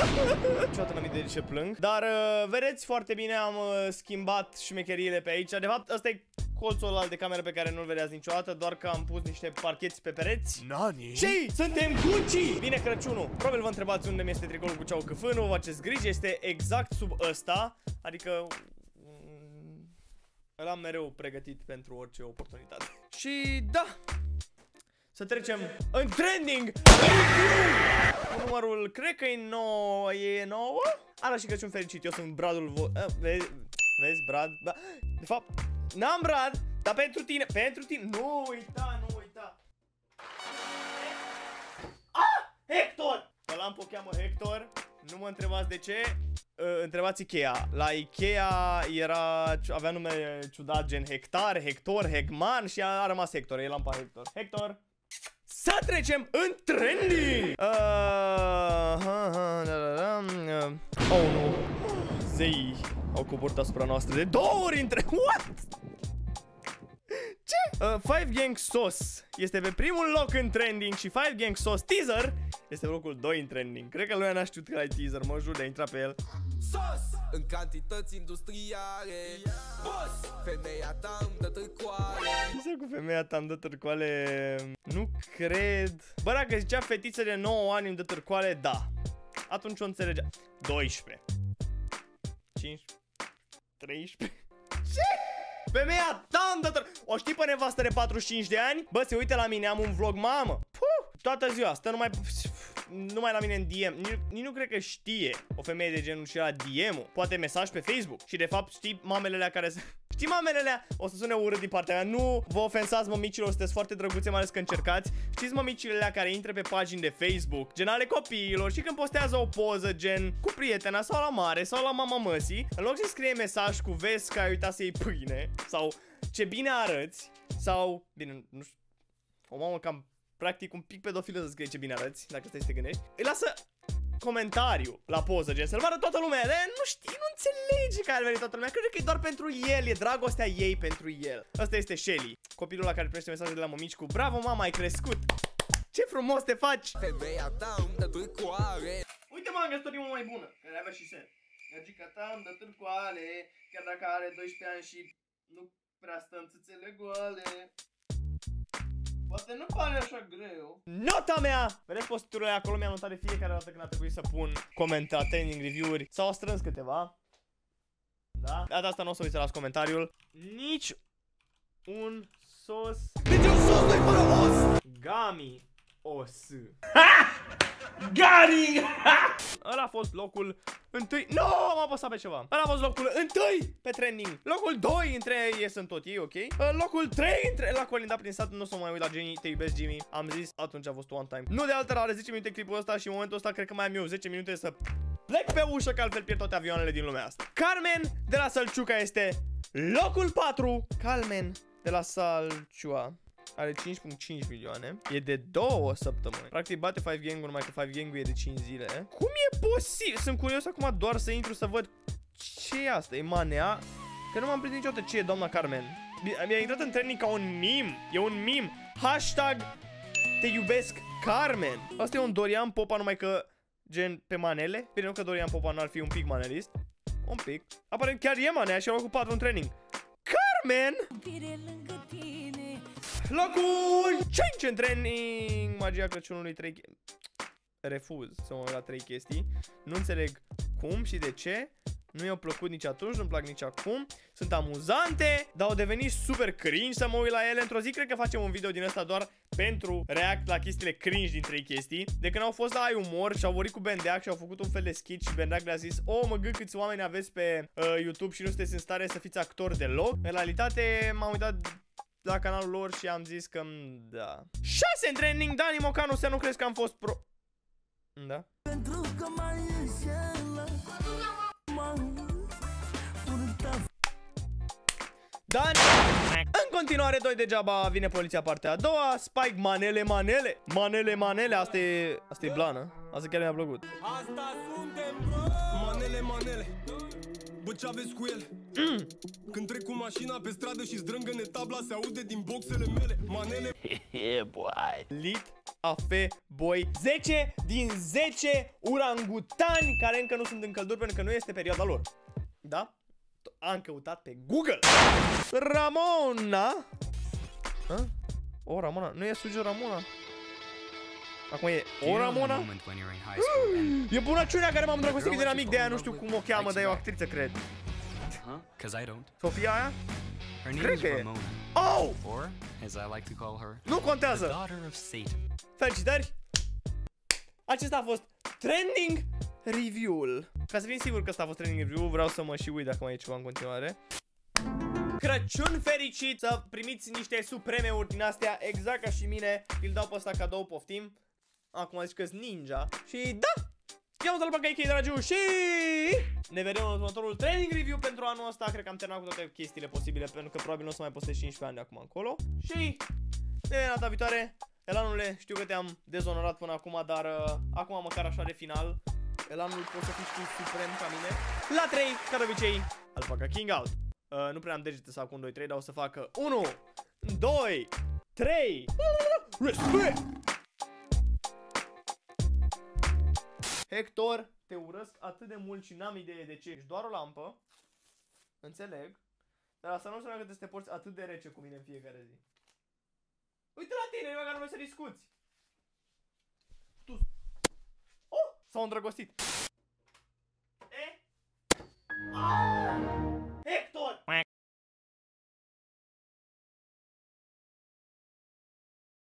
Niciodată n-am idee de ce plâng. Dar vedeți foarte bine, am schimbat șmecheriile pe aici. De fapt, ăsta e colțul ăla de cameră pe care nu-l vedeați niciodată, doar că am pus niște parcheți pe pereți. Nani? Și suntem Gucci! Vine Crăciunul. Probabil vă întrebați unde mi este tricoul cu ceau câfânul. Vă faceți griji, este exact sub ăsta. Adică îl am mereu pregătit pentru orice oportunitate. Și da, să trecem în trending. Numărul, cred că e 9. E 9? Ara și Crăciun fericit. Eu sunt Bradul vezi, Brad? De fapt, n-am Brad, dar pentru tine. Pentru tine. Nu uita, nu uita. Hector! Ăla o cheamă Hector. Nu mă întrebați de ce. Întrebați Ikea. La Ikea avea nume ciudat, gen Hectar, Hector, Hecman și a rămas Hector. E lampa Hector. Hector. Să trecem în trending! Oh, nu. Zei au coborât asupra noastră de 2 ori între... What? Ce? Five Gang Sauce este pe primul loc în trending și Five Gang Sauce Teaser este pe locul 2 în trending. Cred că lumea n-a știut că ai teaser, mă jur de a intra pe el. Sos în cantități industriale. Boss, femeia ta îmi dă târcoale. Ce cu femeia ta îmi dă târcoale? Nu cred. Bă, dacă zicea fetiță de 9 ani îmi dă târcoale, da. Atunci o înțelegea. 12 15 13. Ce? Femeia ta îmi dă târcoale. O știi pe nevastă de 45 de ani? Bă, se uite la mine, am un vlog, mamă. Toată ziua, stă numai la mine în DM. Nici nu cred că știe o femeie de genul și la DM-ul. Poate mesaj pe Facebook. Și de fapt știi mamele alea care se... Știi mamele alea? O să sune urât din partea mea. Nu vă ofensați, mămicilor, sunteți foarte drăguțe, mai ales că încercați. Știți mămicile alea care intră pe pagini de Facebook, gen ale copiilor, și când postează o poză gen cu prietena sau la mare sau la mama măsii, în loc să scrie mesaj cu vezi că ai uitat să iei pâine sau ce bine arăți sau, bine, nu știu, o mamă cam practic un pic pedofilă să scrie ce bine arăți, dacă stai să te gândești, îi lasă comentariu la poză, gen să-l vadă toată lumea. Nu știi, nu înțelege că ar veni toată lumea. Cred că e doar pentru el, e dragostea ei pentru el. Asta este Shelly, copilul ăla care primește mesaje de la mămici cu bravo mama, ai crescut, ce frumos te faci. Femeia ta îmi dă târcoale. Uite mă, am găsit o rimă mai bună, care avea și sens. Gagica ta îmi dă târcoale, chiar dacă are 12 ani și nu prea stă în țâțele goale. Poate nu pare așa greu. Nota mea! Vedeți posturile acolo, mi-am notat de fiecare dată când a trebuit să pun comentarii, trending review-uri. S-au strâns câteva. Da? De asta nu o să uiți să las comentariul. Nici un sos. Nici un sos nu-i fără os! Gami os. Gari! Ăla a fost locul întâi. Nu, am apăsat pe ceva. Ăla a fost locul întâi pe trending. Locul 2 între ei sunt tot ei, ok? Locul 3 între la Colinda prin sat. Nu o să mă mai uit la Jenny, te iubesc Jimmy. Am zis, atunci a fost one time. Nu de altă, are 10 minute clipul ăsta și în momentul ăsta cred că mai am eu 10 minute să plec pe ușă, că altfel pierd toate avioanele din lumea asta. Carmen de la Sălciuca este locul 4. Carmen de la Sălciuca are 5.5 milioane. E de 2 săptămâni. Practic bate 5 Gang-ul, numai că 5 Gang-ul e de 5 zile. Cum e posibil? Sunt curios acum doar să intru să văd ce e asta. E manea? Că nu m-am prins niciodată ce e doamna Carmen. Mi-a intrat în trending ca un meme. E un meme. Hashtag te iubesc Carmen. Asta e un Dorian Popa, numai că gen pe manele. Bine, nu că Dorian Popa n-ar fi un pic manelist. Un pic. Aparent chiar e manea și e locul 4 în trending. Carmen! Locul 5 în trending. Magia Crăciunului 3. Refuz să mă uit la 3 chestii. Nu înțeleg cum și de ce. Nu i-au plăcut nici atunci, nu-mi plac nici acum. Sunt amuzante, dar au devenit super cringe să mă uit la ele. Într-o zi cred că facem un video din ăsta doar pentru react la chestiile cringe din 3 chestii. De când au fost la Ai Umor și au vorbit cu Bendeac și au făcut un fel de sketch și Bendeac le-a zis: "O, mă gând câți oameni aveți pe YouTube și nu sunteți în stare să fiți actori deloc." În realitate m-am uitat la canalul lor și am zis că da. 6 în trending. Dani Mocanu, să nu crezi că am fost pro... Da? Dani. În continuare, 2 degeaba, vine poliția partea a doua. Spike manele, manele. Manele, manele, asta e blană. Asta chiar mi-a plăcut. Asta suntem, bro. Manele, manele. Bă, ce aveți cu ele? Când trec cu mașina pe stradă și zdrângăne tabla, se aude din boxele mele. Manele. Lit afe, boy. 10 din 10 urangutani care încă nu sunt în călduri pentru că nu este perioada lor. Da? Am căutat pe Google. Ramona. Hă? O, Ramona. Nu e Sujo Ramona. Acum e o Ramona. E bunăciunea care m-am îndrăgostit de la mic, de aia nu știu cum o cheamă, dar e o actriță, cred. Sofia aia? Cred că e. Oh! Nu contează. Felicitări. Acesta a fost trending review-ul. Ca să fim sigur că ăsta a fost trending review-ul, vreau să mă și uit dacă mai e ceva în continuare. Crăciun fericit, să primiți niște supreme-uri din astea, exact ca și mine. Îl dau pe ăsta cadou, poftim. Acum zici că-s ninja. Și da! Eu am salutat pe Dragiu și ne vedem în următorul training review pentru anul ăsta. Cred că am terminat cu toate chestiile posibile, pentru că probabil nu o să mai postez 15 ani de acum încolo. Și ne vedem data viitoare. Elanule, știu că te-am dezonorat până acum, dar acum măcar așa de final. Elanul poți să fii tu suprem ca mine. La 3, ca de obicei, Alpaca King out. Nu prea am degete sau cu 1, 2, 3, dar o să facă 1, 2, 3. Respect! Hector, te urăsc atât de mult și n-am idee de ce. Ești doar o lampă. Înțeleg. Dar asta nu înseamnă că te porți atât de rece cu mine în fiecare zi. Uite la tine, măcar nu vrei să discuți. Tu. Oh, s-au îndrăgostit.